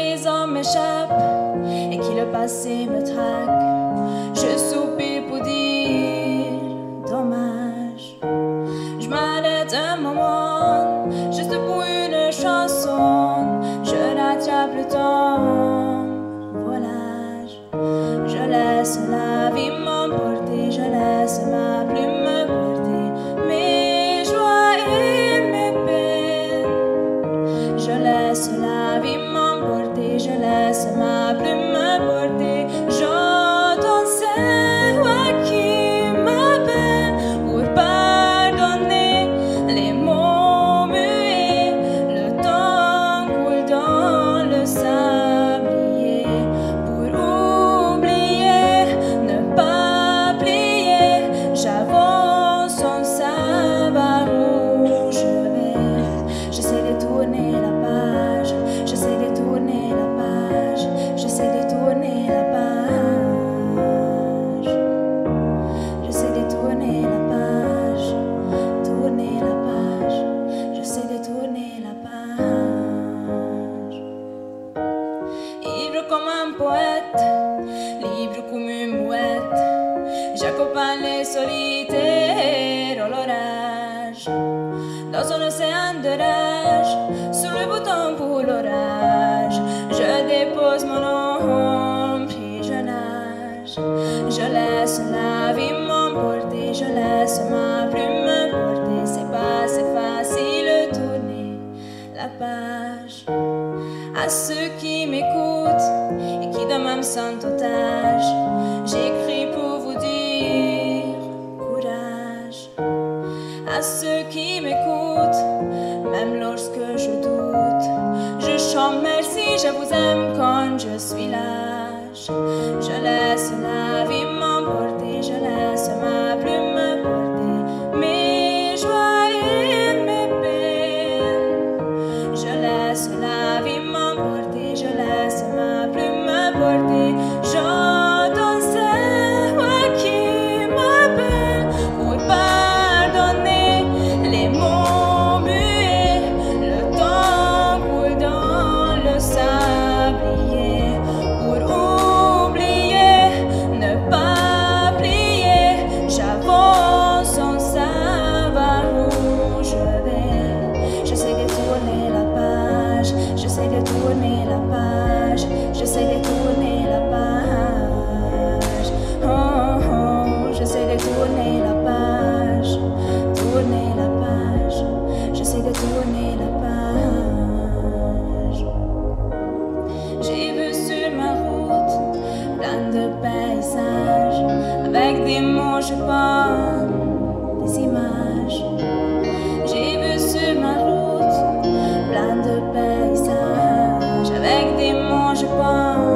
les hommes m'échappent et qui le passé me traque. Je soupire pour dire dommage. Je m'arrête un moment, juste pour une chanson. Je rattrape le temps, volage. Je laisse la vie m'emporter, je laisse ma plume me porter mes joies et mes peines. Je laisse la vie m'emporter, je laisse ma plume me porter. J'entends ces voix qui m'appellent pour pardonner les mots muets. Le temps coule dans le sablier pour oublier, ne pas plier. J'avance sans savoir où je vais. J'essaie de tourner la page, j'essaie de tourner la page, j'essaie de tourner la page. J'essaie de tourner la page, tourner la page, j'essaie de tourner la page. Ivre comme un poète, libre comme une mouette, j'accompagne les solitaires à l'orage. Dans un océan de rage, sur le bouton pour l'orage, je dépose mon ombre et je nage. Je laisse la vie m'emporter, je laisse ma plume me porter. C'est pas assez facile de tourner la page. À ceux qui m'écoutent et qui demain me sentent otage, j'écris pour vous dire courage. À ceux qui m'écoutent, même lorsque je doute, je chante merci, je vous aime quand je suis lâche. Je laisse la vie m'emporter, je laisse ma plume me porter mes joies et mes peines. Je laisse la vie m'emporter, je laisse ma plume me porter. J'entends ces voix qui m'appellent pour pardonner les mots muets. Le temps coule dans le sablier pour oublier, ne pas plier. J'avance sans savoir où je vais. J'essaie de tourner la page, j'essaie de tourner la page, j'essaie de tourner la page. Oh, oh, j'essaie de tourner la page, tourner la page, j'essaie de tourner la page. J'ai vu sur ma route plein de paysages, avec des mots je peins des images. J'ai vu sur ma route plein de paysages, avec des mots je peins